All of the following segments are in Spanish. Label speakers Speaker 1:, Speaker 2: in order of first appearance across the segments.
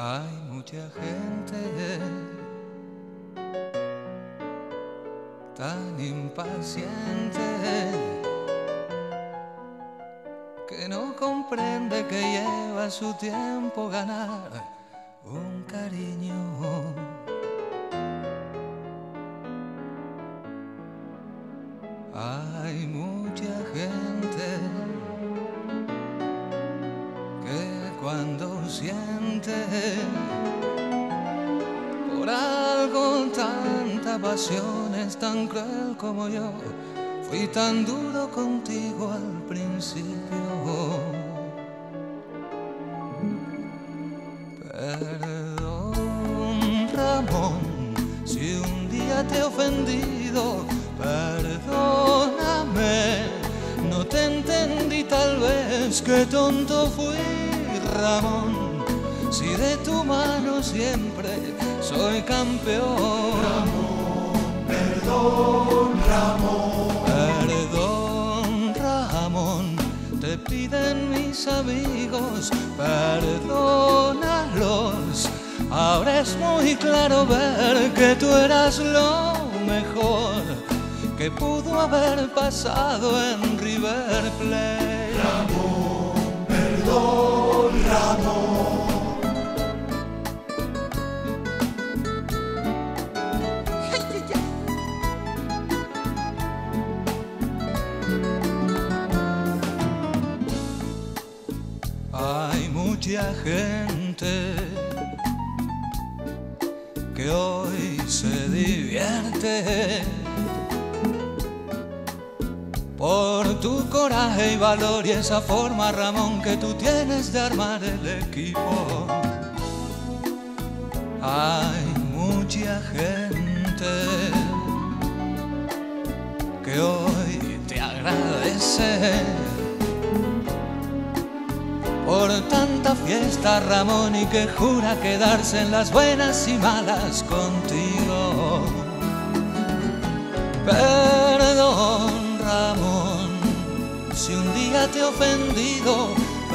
Speaker 1: Hay mucha gente tan impaciente que no comprende que lleva su tiempo ganar un cariño. Hay mucha gente que cuando siente por algo tanta pasión es tan cruel como yo. Fui tan duro contigo al principio. Perdón, Ramón, si un día te he ofendido. Perdóname, no te entendí tal vez, qué tonto fui, Ramón. Si de tu mano siempre soy campeón.
Speaker 2: Ramón, perdón, Ramón.
Speaker 1: Perdón, Ramón, te piden mis amigos, perdónalos. Ahora es muy claro ver que tú eras lo mejor que pudo haber pasado en River Plate.
Speaker 2: Ramón, perdón, Ramón.
Speaker 1: Hay mucha gente que hoy se divierte por tu coraje y valor y esa forma, Ramón, que tú tienes de armar el equipo. Hay mucha gente que hoy te agradece por tanta fiesta, Ramón, y que jura quedarse en las buenas y malas contigo. Perdón, Ramón, si un día te he ofendido,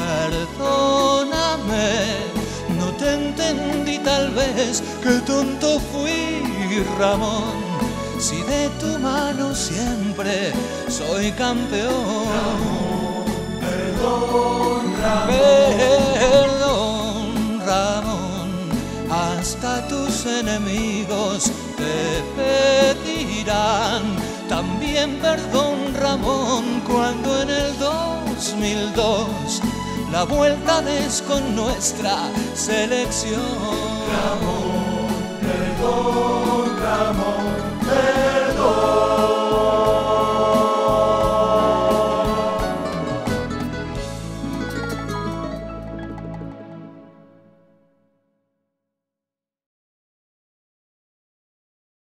Speaker 1: perdóname, no te entendí tal vez, qué tonto fui, Ramón, si de tu mano siempre soy campeón.
Speaker 2: Ramón, perdón, Ramón.
Speaker 1: Perdón, Ramón, hasta tus enemigos te pedirán también perdón, Ramón, cuando en el 2002 la vuelta des con nuestra selección.
Speaker 2: Ramón,